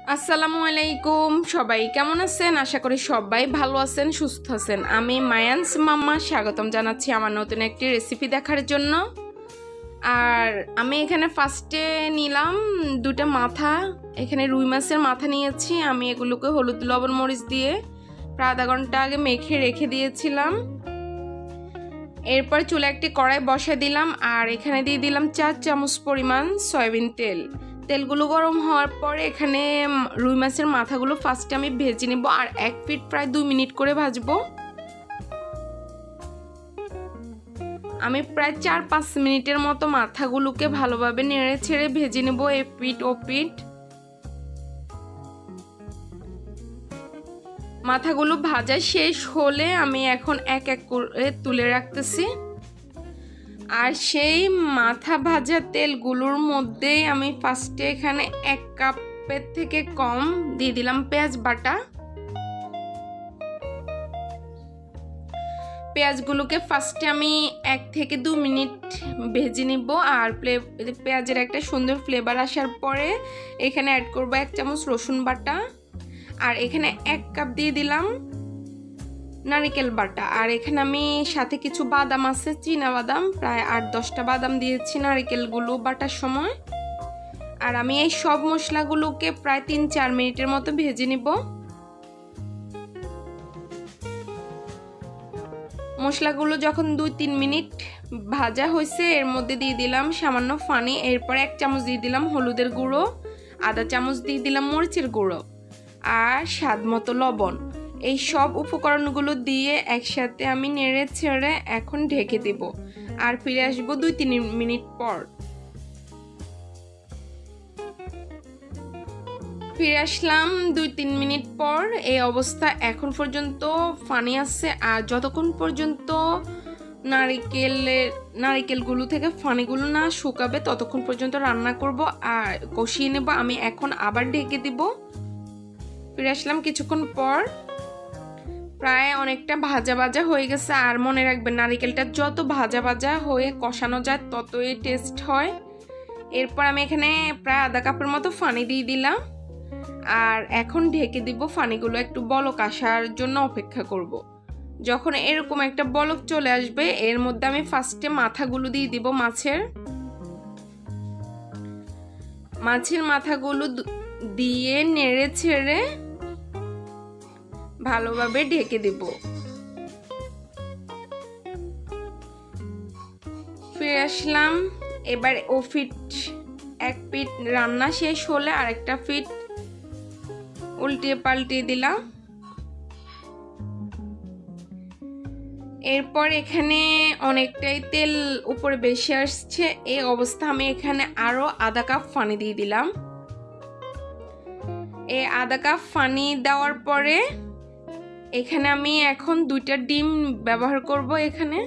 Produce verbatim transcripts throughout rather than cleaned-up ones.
আসসালামু আলাইকুম সবাই কেমন আছেন? আশা করি সবাই ভালো আছেন, সুস্থ আছেন। আমি মায়ানস মাম্মা স্বাগতম জানাচ্ছি আমার নতুন একটি রেসিপি দেখার জন্য। আর আমি এখানে ফার্স্টে নিলাম দুটো মাথা, এখানে রুই মাছের মাথা নিয়েছি। আমি এগুলোকে হলুদ লবণ মরিচ দিয়ে প্রায় আধা ঘন্টা আগে মেখে রেখে দিয়েছিলাম। এরপর চুলে একটি কড়াই বসা দিলাম আর এখানে দিয়ে দিলাম চার চামচ পরিমাণ সয়াবিন তেল। তেলগুলো গরম হওয়ার পরে এখানে রুই মাছের মাথাগুলো ফার্স্টে আমি ভেজে নেব আর এক ফিট প্রায় দুই মিনিট করে ভাজবো। আমি প্রায় চার পাঁচ মিনিটের মতো মাথাগুলোকে ভালোভাবে নেড়ে ছেড়ে ভেজে নেব এ পিঠ ও পিঠ। মাথাগুলো ভাজা শেষ হলে আমি এখন এক এক করে তুলে রাখতেছি। আর সেই মাথা ভাজা তেলগুলোর মধ্যেই আমি ফার্স্টে এখানে এক কাপের থেকে কম দিয়ে দিলাম পেঁয়াজ বাটা। পেঁয়াজগুলোকে ফার্স্টে আমি এক থেকে দু মিনিট ভেজে নিব আর পেঁয়াজের একটা সুন্দর ফ্লেভার আসার পরে এখানে অ্যাড করব এক চামচ রসুন বাটা আর এখানে এক কাপ দিয়ে দিলাম নারকেল বাটা। আর এখানে আমি সাথে কিছু বাদাম আছে, চীনা বাদাম, প্রায় আট দশটা বাদাম দিয়েছি নারকেলগুলো বাটার সময়। আর আমি এই সব মশলাগুলোকে প্রায় তিন চার মিনিটের মতো ভেজে নিব। মশলাগুলো যখন দুই তিন মিনিট ভাজা হয়েছে এর মধ্যে দিয়ে দিলাম সামান্য পানি। এরপর এক চামচ দিয়ে দিলাম হলুদের গুঁড়ো, আধা চামচ দিয়ে দিলাম মরিচের গুঁড়ো আর স্বাদ মতো লবণ। এই সব উপকরণগুলো দিয়ে একসাথে আমি নেড়ে ছেড়ে এখন ঢেকে দেব আর ফিরে আসবো দুই তিন মিনিট পর। ফিরে আসলাম দুই তিন মিনিট পর। এই অবস্থা এখন পর্যন্ত পানি আছে আর যতক্ষণ পর্যন্ত নারিকেলের নারিকেলগুলো থেকে পানিগুলো না শুকাবে ততক্ষণ পর্যন্ত রান্না করব আর কষিয়ে নেব। আমি এখন আবার ঢেকে দিব। ফিরে আসলাম কিছুক্ষণ পর, প্রায় অনেকটা ভাজা ভাজা হয়ে গেছে। আর মনে রাখবেন নারিকেলটা যত ভাজা ভাজা হয়ে কষানো যায় ততই টেস্ট হয়। এরপর আমি এখানে প্রায় আধা কাপের মতো পানি দিয়ে দিলাম আর এখন ঢেকে দিব। পানিগুলো একটু বলক আসার জন্য অপেক্ষা করব। যখন এরকম একটা বলক চলে আসবে এর মধ্যে আমি ফার্স্টে মাথাগুলো দিয়ে দিব মাছের মাছের মাথাগুলো দিয়ে নেড়ে ছেড়ে ভালোভাবে ঢেকে দেব। ফিরে আসলাম। এবার ও ফিট এক পিঠ রান্না শেষ হলে আরেকটা ফিট উল্টিয়ে পাল্টিয়ে দিলাম। এরপর এখানে অনেকটাই তেল উপরে বেশি আসছে। এই অবস্থা আমি এখানে আরো আধা কাপ পানি দিয়ে দিলাম। এই আধা কাপ পানি দেওয়ার পরে এখানে আমি এখন দুইটা ডিম ব্যবহার করব এখানে।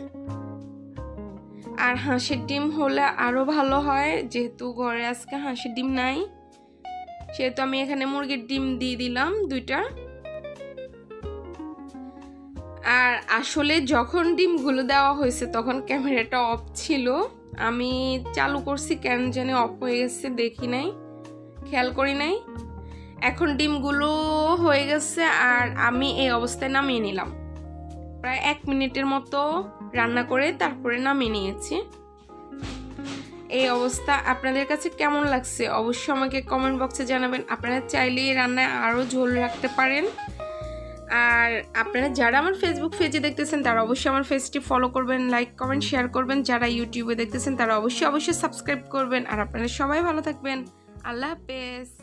আর হাঁসের ডিম হলে আরো ভালো হয়, যেহেতু ঘরে আজকে হাঁসের ডিম নাই সেহেতু আমি এখানে মুরগির ডিম দিয়ে দিলাম দুইটা। আর আসলে যখন ডিমগুলো দেওয়া হয়েছে তখন ক্যামেরাটা অফ ছিল, আমি চালু করছি কেন জানি অফ হয়ে গেছে, দেখি নাই, খেয়াল করি নাই। এখন ডিমগুলো হয়ে গেছে আর আমি এই অবস্থায় নামিয়ে নিলাম। প্রায় এক মিনিটের মতো রান্না করে তারপরে নামিয়ে নিয়েছি। এই অবস্থা আপনাদের কাছে কেমন লাগছে অবশ্যই আমাকে কমেন্ট বক্সে জানাবেন। আপনারা চাইলে এই রান্নায় আরও ঝোল রাখতে পারেন। আর আপনারা যারা আমার ফেসবুক পেজে দেখতেছেন তারা অবশ্যই আমার পেজটি ফলো করবেন, লাইক কমেন্ট শেয়ার করবেন। যারা ইউটিউবে দেখতেছেন তারা অবশ্যই অবশ্যই সাবস্ক্রাইব করবেন। আর আপনারা সবাই ভালো থাকবেন। আল্লাহ হাফেজ।